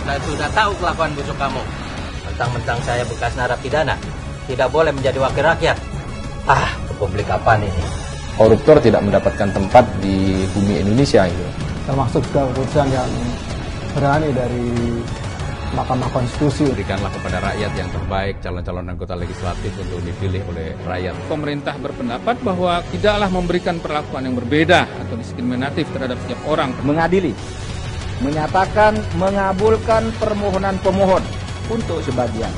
Saya sudah tahu kelakuan busuk kamu. Mentang-mentang saya bekas narapidana, tidak boleh menjadi wakil rakyat. Republik apaan ini? Koruptor tidak mendapatkan tempat di bumi Indonesia itu. Termasuk juga keputusan yang berani dari Mahkamah Konstitusi. Berikanlah kepada rakyat yang terbaik calon-calon anggota legislatif untuk dipilih oleh rakyat. Pemerintah berpendapat bahwa tidaklah memberikan perlakuan yang berbeda atau diskriminatif terhadap setiap orang. Mengadili, menyatakan mengabulkan permohonan pemohon untuk sebagian.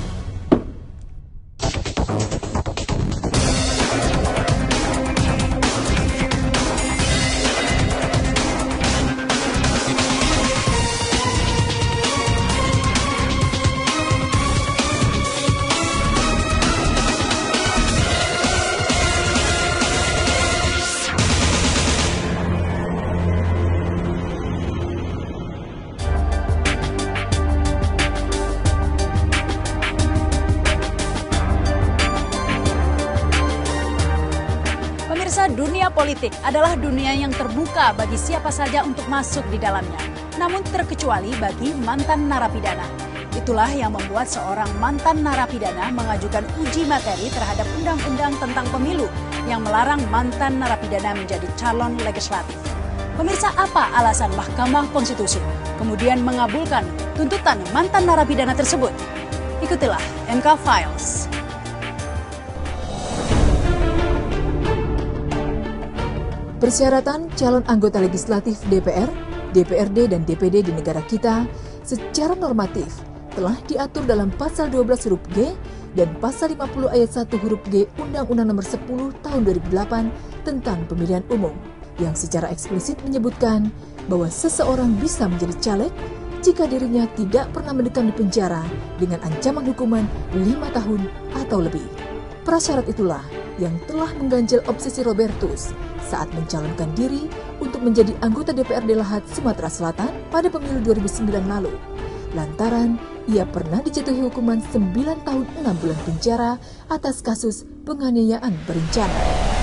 Dunia politik adalah dunia yang terbuka bagi siapa saja untuk masuk di dalamnya, namun terkecuali bagi mantan narapidana. Itulah yang membuat seorang mantan narapidana mengajukan uji materi terhadap undang-undang tentang pemilu yang melarang mantan narapidana menjadi calon legislatif. Pemirsa, apa alasan Mahkamah Konstitusi kemudian mengabulkan tuntutan mantan narapidana tersebut? Ikutilah MK Files. Persyaratan calon anggota legislatif DPR, DPRD, dan DPD di negara kita secara normatif telah diatur dalam Pasal 12 huruf G dan Pasal 50 ayat 1 huruf G Undang-Undang Nomor 10 Tahun 2008 tentang Pemilihan Umum, yang secara eksplisit menyebutkan bahwa seseorang bisa menjadi caleg jika dirinya tidak pernah mendekam di penjara dengan ancaman hukuman 5 tahun atau lebih. Prasyarat itulah yang telah mengganjal obsesi Robertus saat mencalonkan diri untuk menjadi anggota DPRD Lahat Sumatera Selatan pada pemilu 2009 lalu. Lantaran ia pernah dijatuhi hukuman 9 tahun 6 bulan penjara atas kasus penganiayaan berencana.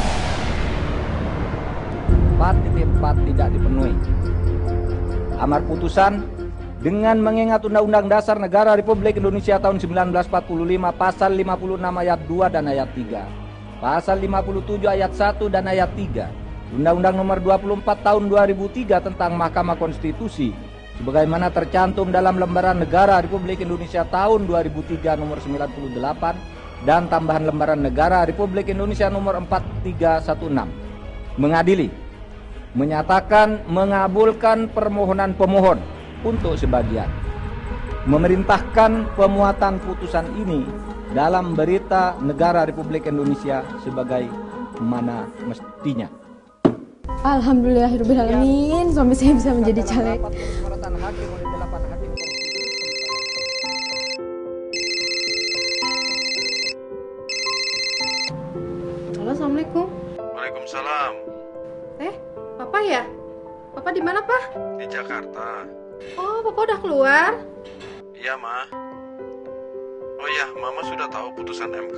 4.4 tidak dipenuhi. Amar putusan dengan mengingat Undang-Undang Dasar Negara Republik Indonesia tahun 1945 Pasal 56 ayat 2 dan ayat 3. Pasal 57 ayat 1 dan ayat 3, Undang-Undang Nomor 24 Tahun 2003 tentang Mahkamah Konstitusi, sebagaimana tercantum dalam Lembaran Negara Republik Indonesia tahun 2003 Nomor 98 dan tambahan Lembaran Negara Republik Indonesia Nomor 4316. Mengadili, menyatakan mengabulkan permohonan pemohon untuk sebagian, memerintahkan pemuatan putusan ini dalam berita negara Republik Indonesia sebagai mana mestinya. Alhamdulillahirrahmanirrahim, suami saya bisa menjadi caleg. Halo, assalamualaikum. Waalaikumsalam. Papa ya? Papa di mana, Pak? Di Jakarta. Oh, Papa udah keluar? Iya, Ma. Oh iya, Mama sudah tahu putusan MK.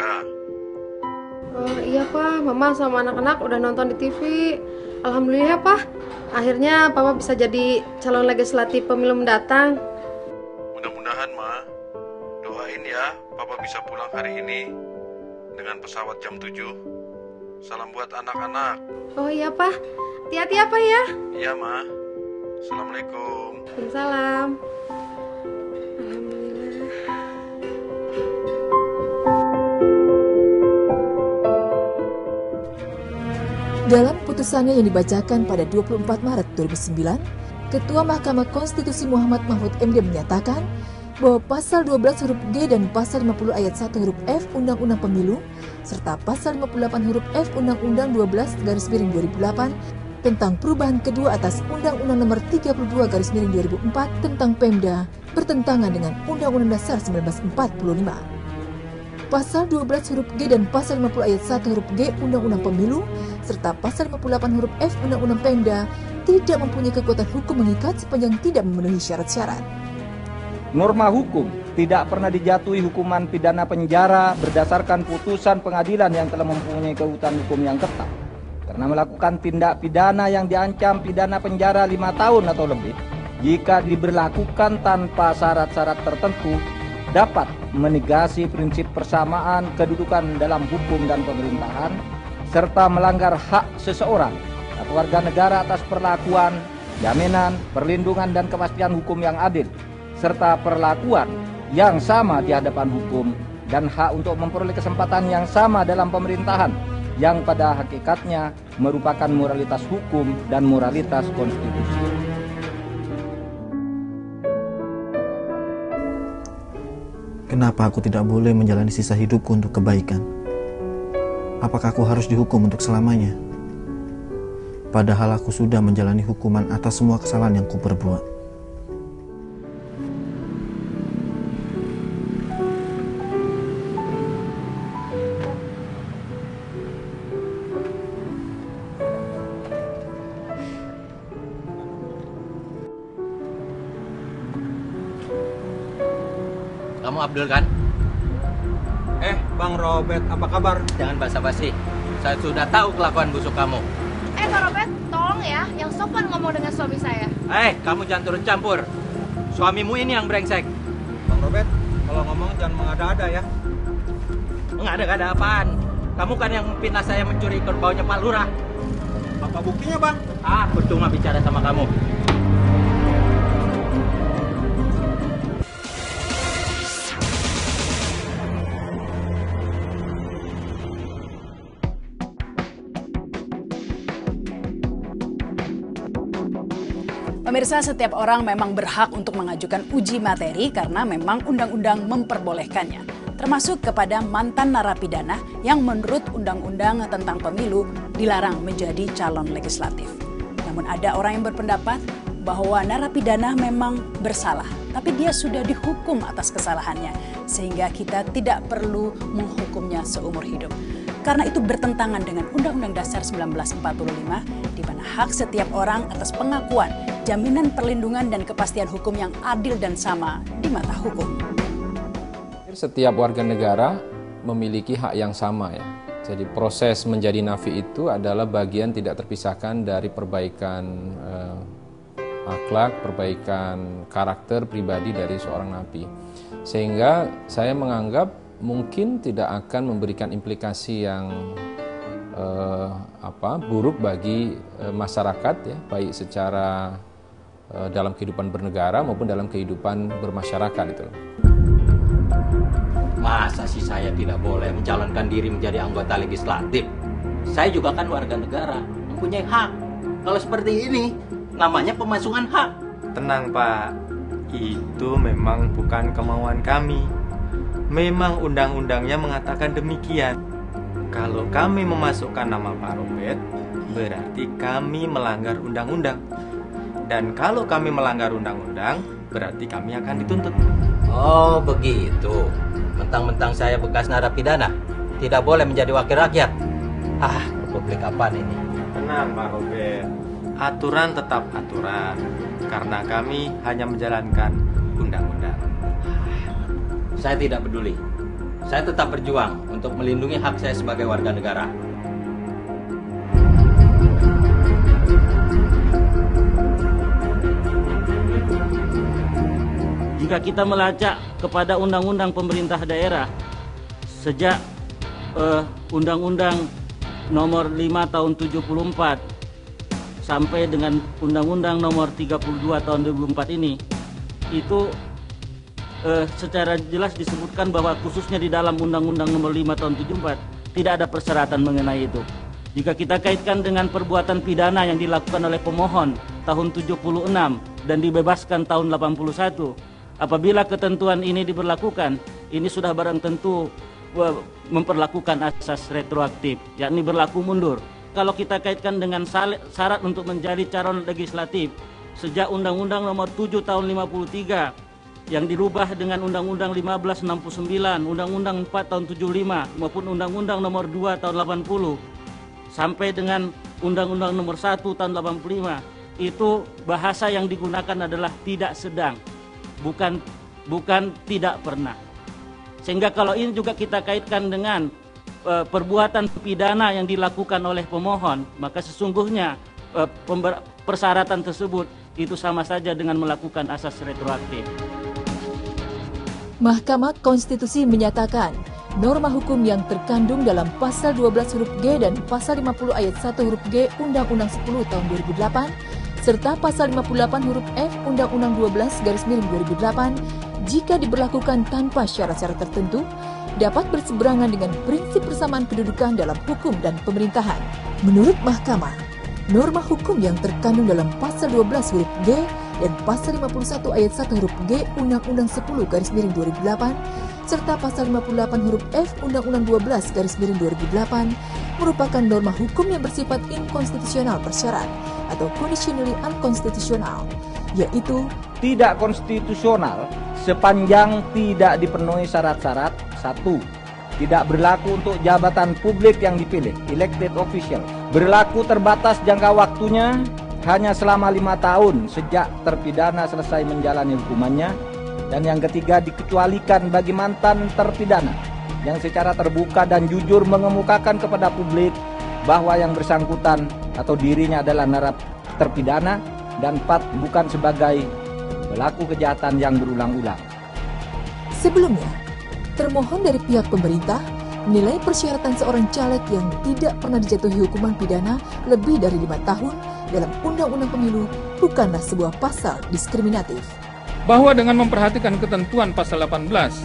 Iya, Pak. Mama sama anak-anak udah nonton di TV. Alhamdulillah, Pak. Akhirnya Papa bisa jadi calon legislatif pemilu mendatang. Mudah-mudahan, Ma. Doain ya, Papa bisa pulang hari ini dengan pesawat jam 7. Salam buat anak-anak. Oh iya, Pak. Hati-hati ya, Pak ya. Iya, Ma. Assalamualaikum. Waalaikumsalam. Dalam putusannya yang dibacakan pada 24 Maret 2009, Ketua Mahkamah Konstitusi Muhammad Mahfud MD menyatakan bahwa Pasal 12 huruf G dan Pasal 50 ayat 1 huruf F Undang-Undang Pemilu serta Pasal 58 huruf F Undang-Undang 12/2008 tentang perubahan kedua atas Undang-Undang Nomor 32/2004 tentang Pemda bertentangan dengan Undang-Undang Dasar 1945. Pasal 12 huruf G dan Pasal 50 ayat 1 huruf G Undang-Undang Pemilu serta Pasal 58 huruf F Undang-Undang Pemda tidak mempunyai kekuatan hukum mengikat sepanjang tidak memenuhi syarat-syarat. Norma hukum tidak pernah dijatuhi hukuman pidana penjara berdasarkan putusan pengadilan yang telah mempunyai kekuatan hukum yang tetap. Karena melakukan tindak pidana yang diancam pidana penjara 5 tahun atau lebih, jika diberlakukan tanpa syarat-syarat tertentu, dapat menegasi prinsip persamaan kedudukan dalam hukum dan pemerintahan, serta melanggar hak seseorang atau warga negara atas perlakuan, jaminan, perlindungan, dan kepastian hukum yang adil, serta perlakuan yang sama di hadapan hukum, dan hak untuk memperoleh kesempatan yang sama dalam pemerintahan, yang pada hakikatnya merupakan moralitas hukum dan moralitas konstitusi. Kenapa aku tidak boleh menjalani sisa hidupku untuk kebaikan? Apakah aku harus dihukum untuk selamanya? Padahal aku sudah menjalani hukuman atas semua kesalahan yang kuperbuat. Kamu Abdul kan? Bang Robert, apa kabar? Jangan basa-basi. Saya sudah tahu kelakuan busuk kamu. Bang Robert, tolong ya, yang sopan ngomong dengan suami saya. Kamu jangan turun campur. Suamimu ini yang brengsek. Bang Robert, kalau ngomong jangan mengada-ada ya. Mengada-ada apaan? Kamu kan yang fitnah saya mencuri kerbaunya Pak Lurah. Apa buktinya, Bang? Percuma bicara sama kamu. Pemirsa, setiap orang memang berhak untuk mengajukan uji materi karena memang undang-undang memperbolehkannya, termasuk kepada mantan narapidana yang menurut undang-undang tentang pemilu dilarang menjadi calon legislatif. Namun ada orang yang berpendapat bahwa narapidana memang bersalah, tapi dia sudah dihukum atas kesalahannya, sehingga kita tidak perlu menghukumnya seumur hidup. Karena itu bertentangan dengan Undang-Undang Dasar 1945, di mana hak setiap orang atas pengakuan, jaminan perlindungan dan kepastian hukum yang adil dan sama di mata hukum. Setiap warga negara memiliki hak yang sama ya. Jadi proses menjadi nafi itu adalah bagian tidak terpisahkan dari perbaikan akhlak, perbaikan karakter pribadi dari seorang napi. Sehingga saya menganggap mungkin tidak akan memberikan implikasi yang buruk bagi masyarakat ya, baik secara dalam kehidupan bernegara maupun dalam kehidupan bermasyarakat itu. Masa sih saya tidak boleh mencalonkan diri menjadi anggota legislatif? Saya juga kan warga negara, mempunyai hak. Kalau seperti ini, namanya pemasungan hak. Tenang Pak, itu memang bukan kemauan kami. Memang undang-undangnya mengatakan demikian. Kalau kami memasukkan nama Pak Robert, berarti kami melanggar undang-undang. Dan kalau kami melanggar undang-undang, berarti kami akan dituntut. Oh begitu. Mentang-mentang saya bekas narapidana, tidak boleh menjadi wakil rakyat. Republik apaan ini? Tenang Pak Robert, aturan tetap aturan. Karena kami hanya menjalankan undang-undang. Saya tidak peduli. Saya tetap berjuang untuk melindungi hak saya sebagai warga negara. Jika kita melacak kepada undang-undang pemerintah daerah, sejak undang-undang nomor 5 tahun 74 sampai dengan undang-undang nomor 32 tahun 2004 ini, itu secara jelas disebutkan bahwa khususnya di dalam Undang-Undang Nomor 5 Tahun 74 tidak ada persyaratan mengenai itu. Jika kita kaitkan dengan perbuatan pidana yang dilakukan oleh pemohon tahun 76 dan dibebaskan tahun 81, apabila ketentuan ini diberlakukan, ini sudah barang tentu memperlakukan asas retroaktif, yakni berlaku mundur. Kalau kita kaitkan dengan syarat untuk menjadi calon legislatif, sejak Undang-Undang Nomor 7 Tahun 53 yang dirubah dengan Undang-Undang 1569, Undang-Undang 4 tahun 75 maupun Undang-Undang Nomor 2 tahun 80 sampai dengan Undang-Undang Nomor 1 tahun 85, itu bahasa yang digunakan adalah tidak sedang, bukan tidak pernah. Sehingga kalau ini juga kita kaitkan dengan perbuatan pidana yang dilakukan oleh pemohon, maka sesungguhnya persyaratan tersebut itu sama saja dengan melakukan asas retroaktif. Mahkamah Konstitusi menyatakan norma hukum yang terkandung dalam pasal 12 huruf G dan pasal 50 ayat 1 huruf G Undang-Undang 10 tahun 2008 serta pasal 58 huruf F Undang-Undang 12/2008 jika diberlakukan tanpa syarat-syarat tertentu dapat berseberangan dengan prinsip persamaan kedudukan dalam hukum dan pemerintahan. Menurut Mahkamah, norma hukum yang terkandung dalam pasal 12 huruf G dan pasal 51 ayat 1 huruf G Undang-Undang 10/2008 serta pasal 58 huruf F Undang-Undang 12/2008 merupakan norma hukum yang bersifat inkonstitusional bersyarat atau conditionally unconstitutional, yaitu tidak konstitusional sepanjang tidak dipenuhi syarat-syarat. 1. Tidak berlaku untuk jabatan publik yang dipilih, elected official. Berlaku terbatas jangka waktunya hanya selama 5 tahun sejak terpidana selesai menjalani hukumannya. Dan yang ketiga, dikecualikan bagi mantan terpidana yang secara terbuka dan jujur mengemukakan kepada publik bahwa yang bersangkutan atau dirinya adalah terpidana, dan 4. bukan sebagai pelaku kejahatan yang berulang-ulang. Sebelumnya, termohon dari pihak pemerintah menilai persyaratan seorang caleg yang tidak pernah dijatuhi hukuman pidana lebih dari 5 tahun dalam Undang-Undang Pemilu bukanlah sebuah pasal diskriminatif. Bahwa dengan memperhatikan ketentuan pasal 18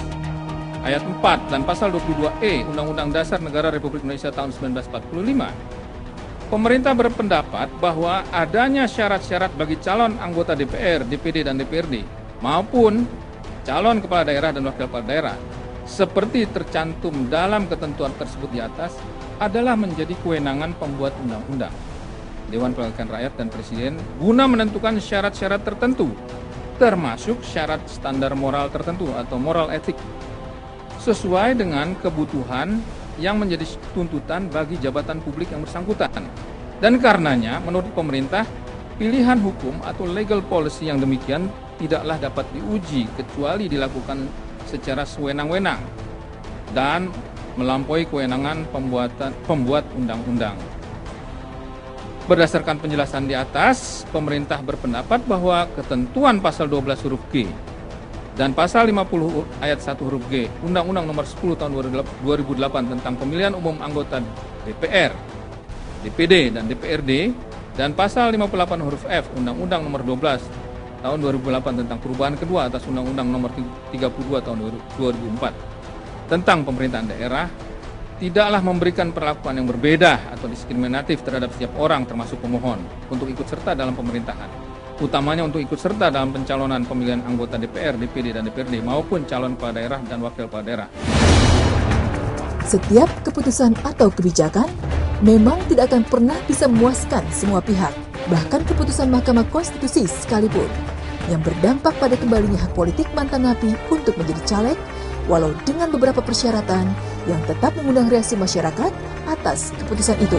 ayat 4 dan pasal 22E Undang-Undang Dasar Negara Republik Indonesia tahun 1945, pemerintah berpendapat bahwa adanya syarat-syarat bagi calon anggota DPR, DPD, dan DPRD maupun calon kepala daerah dan wakil kepala daerah seperti tercantum dalam ketentuan tersebut di atas adalah menjadi kewenangan pembuat undang-undang, Dewan Perwakilan Rakyat dan Presiden guna menentukan syarat-syarat tertentu termasuk syarat standar moral tertentu atau moral etik sesuai dengan kebutuhan yang menjadi tuntutan bagi jabatan publik yang bersangkutan. Dan karenanya menurut pemerintah pilihan hukum atau legal policy yang demikian tidaklah dapat diuji kecuali dilakukan secara sewenang-wenang dan melampaui kewenangan pembuat undang-undang. Berdasarkan penjelasan di atas, pemerintah berpendapat bahwa ketentuan pasal 12 huruf G dan pasal 50 ayat 1 huruf G Undang-Undang Nomor 10 Tahun 2008 tentang pemilihan umum anggota DPR, DPD, dan DPRD dan pasal 58 huruf F Undang-Undang Nomor 12 Tahun 2008 tentang perubahan kedua atas Undang-Undang Nomor 32 Tahun 2004 tentang pemerintahan daerah tidaklah memberikan perlakuan yang berbeda atau diskriminatif terhadap setiap orang termasuk pemohon untuk ikut serta dalam pemerintahan, utamanya untuk ikut serta dalam pencalonan pemilihan anggota DPR, DPD, dan DPRD maupun calon kepala daerah dan wakil kepala daerah. Setiap keputusan atau kebijakan memang tidak akan pernah bisa memuaskan semua pihak, bahkan keputusan Mahkamah Konstitusi sekalipun yang berdampak pada kembalinya hak politik mantan napi untuk menjadi caleg, walau dengan beberapa persyaratan yang tetap mengundang reaksi masyarakat atas keputusan itu.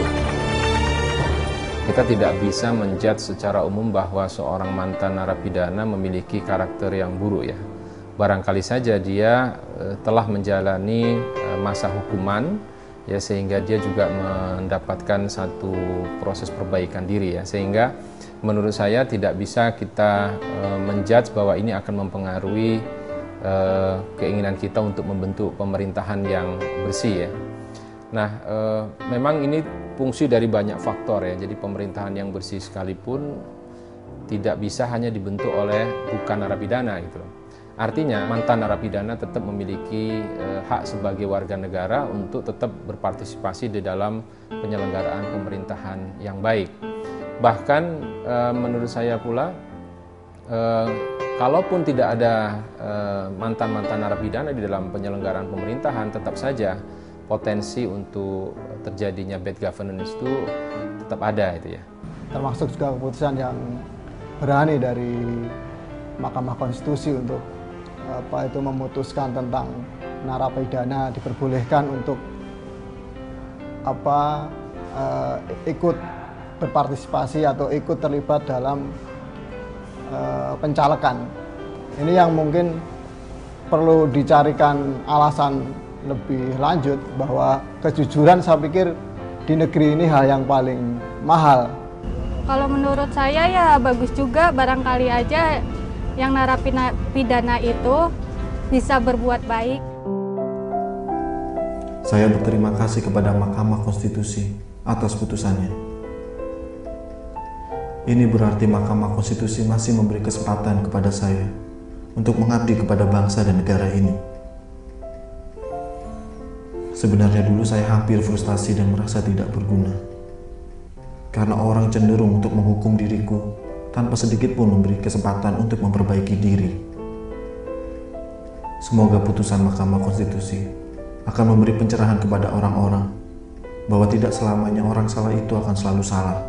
Kita tidak bisa menjudge secara umum bahwa seorang mantan narapidana memiliki karakter yang buruk ya. Barangkali saja dia telah menjalani masa hukuman ya, sehingga dia juga mendapatkan satu proses perbaikan diri ya, sehingga menurut saya tidak bisa kita menjudge bahwa ini akan mempengaruhi keinginan kita untuk membentuk pemerintahan yang bersih ya. Nah, memang ini fungsi dari banyak faktor ya. Jadi pemerintahan yang bersih sekalipun tidak bisa hanya dibentuk oleh bukan narapidana gitu loh. Artinya mantan narapidana tetap memiliki hak sebagai warga negara untuk tetap berpartisipasi di dalam penyelenggaraan pemerintahan yang baik. Bahkan menurut saya pula kalaupun tidak ada mantan-mantan narapidana di dalam penyelenggaraan pemerintahan, tetap saja potensi untuk terjadinya bad governance itu tetap ada itu ya. Termasuk juga keputusan yang berani dari Mahkamah Konstitusi untuk memutuskan tentang narapidana diperbolehkan untuk ikut berpartisipasi atau ikut terlibat dalam pencalekan. Ini yang mungkin perlu dicarikan alasan lebih lanjut, bahwa kejujuran saya pikir di negeri ini hal yang paling mahal. Kalau menurut saya ya bagus juga, barangkali aja yang narapidana itu bisa berbuat baik. Saya berterima kasih kepada Mahkamah Konstitusi atas putusannya. Ini berarti Mahkamah Konstitusi masih memberi kesempatan kepada saya untuk mengabdi kepada bangsa dan negara ini. Sebenarnya dulu saya hampir frustasi dan merasa tidak berguna. Karena orang cenderung untuk menghukum diriku tanpa sedikit pun memberi kesempatan untuk memperbaiki diri. Semoga putusan Mahkamah Konstitusi akan memberi pencerahan kepada orang-orang bahwa tidak selamanya orang salah itu akan selalu salah.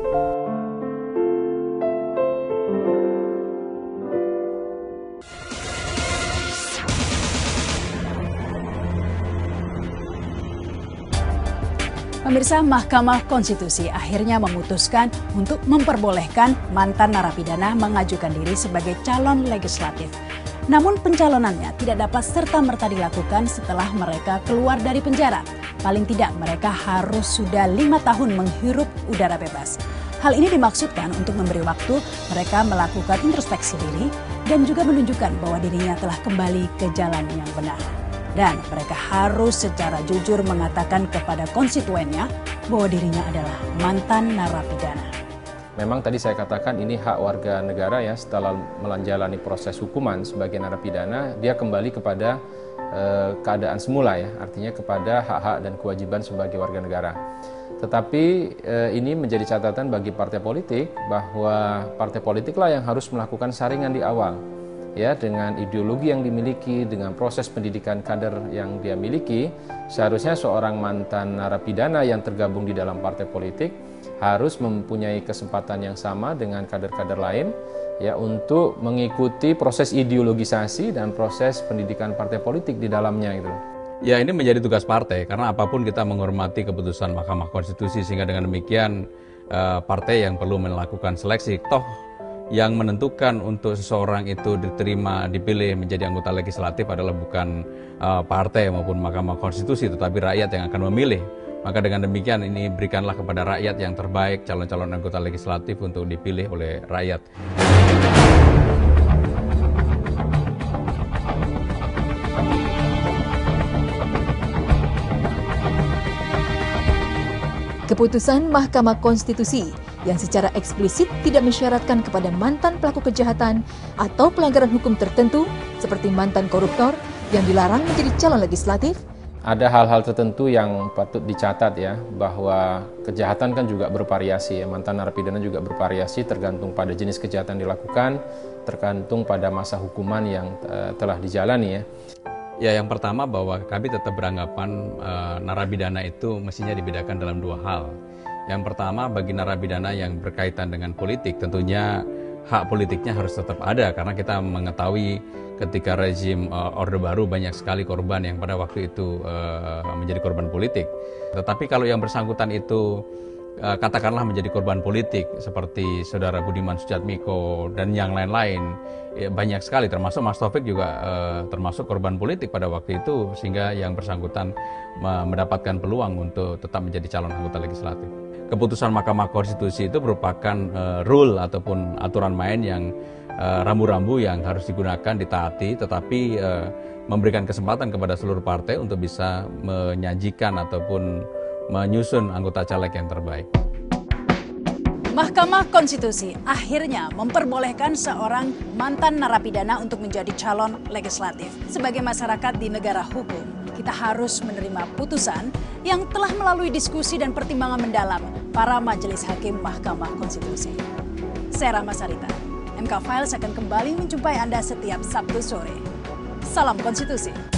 Pemirsa, Mahkamah Konstitusi akhirnya memutuskan untuk memperbolehkan mantan narapidana mengajukan diri sebagai calon legislatif. Namun pencalonannya tidak dapat serta-merta dilakukan setelah mereka keluar dari penjara. Paling tidak mereka harus sudah 5 tahun menghirup udara bebas. Hal ini dimaksudkan untuk memberi waktu mereka melakukan introspeksi diri dan juga menunjukkan bahwa dirinya telah kembali ke jalan yang benar. Dan mereka harus secara jujur mengatakan kepada konstituennya bahwa dirinya adalah mantan narapidana. Memang tadi saya katakan ini hak warga negara ya, setelah menjalani proses hukuman sebagai narapidana, dia kembali kepada keadaan semula ya, artinya kepada hak-hak dan kewajiban sebagai warga negara. Tetapi ini menjadi catatan bagi partai politik bahwa partai politiklah yang harus melakukan saringan di awal. Ya, dengan ideologi yang dimiliki, dengan proses pendidikan kader yang dia miliki, seharusnya seorang mantan narapidana yang tergabung di dalam partai politik harus mempunyai kesempatan yang sama dengan kader-kader lain ya untuk mengikuti proses ideologisasi dan proses pendidikan partai politik di dalamnya gitu. Ya, ini menjadi tugas partai karena apapun kita menghormati keputusan Mahkamah Konstitusi, sehingga dengan demikian partai yang perlu melakukan seleksi. Toh yang menentukan untuk seseorang itu dipilih menjadi anggota legislatif adalah bukan partai maupun Mahkamah Konstitusi, tetapi rakyat yang akan memilih. Maka dengan demikian ini berikanlah kepada rakyat yang terbaik calon-calon anggota legislatif untuk dipilih oleh rakyat. Keputusan Mahkamah Konstitusi yang secara eksplisit tidak mensyaratkan kepada mantan pelaku kejahatan atau pelanggaran hukum tertentu seperti mantan koruptor yang dilarang menjadi calon legislatif. Ada hal-hal tertentu yang patut dicatat ya, bahwa kejahatan kan juga bervariasi ya, mantan narapidana juga bervariasi tergantung pada jenis kejahatan dilakukan, tergantung pada masa hukuman yang telah dijalani ya. Ya, yang pertama bahwa kami tetap beranggapan narapidana itu mestinya dibedakan dalam dua hal. Yang pertama, bagi narapidana yang berkaitan dengan politik, tentunya hak politiknya harus tetap ada karena kita mengetahui ketika rezim Orde Baru banyak sekali korban yang pada waktu itu menjadi korban politik. Tetapi kalau yang bersangkutan itu katakanlah menjadi korban politik seperti Saudara Budiman Sujatmiko dan yang lain-lain, ya, banyak sekali, termasuk Mas Taufik juga termasuk korban politik pada waktu itu, sehingga yang bersangkutan mendapatkan peluang untuk tetap menjadi calon anggota legislatif. Keputusan Mahkamah Konstitusi itu merupakan rule ataupun aturan main yang rambu-rambu yang harus digunakan, ditaati, tetapi memberikan kesempatan kepada seluruh partai untuk bisa menyajikan ataupun menyusun anggota caleg yang terbaik. Mahkamah Konstitusi akhirnya memperbolehkan seorang mantan narapidana untuk menjadi calon legislatif. Sebagai masyarakat di negara hukum, kita harus menerima putusan yang telah melalui diskusi dan pertimbangan mendalam para majelis hakim Mahkamah Konstitusi. Saya Rahma Sarita, MK Files akan kembali menjumpai Anda setiap Sabtu sore. Salam konstitusi.